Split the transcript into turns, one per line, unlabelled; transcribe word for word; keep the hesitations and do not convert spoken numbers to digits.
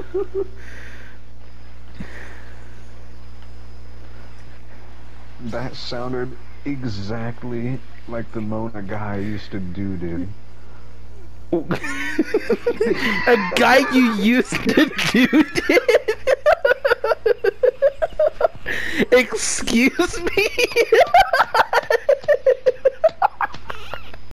That sounded exactly like the moan a guy used to do, dude.
A guy you used to do it? Excuse me?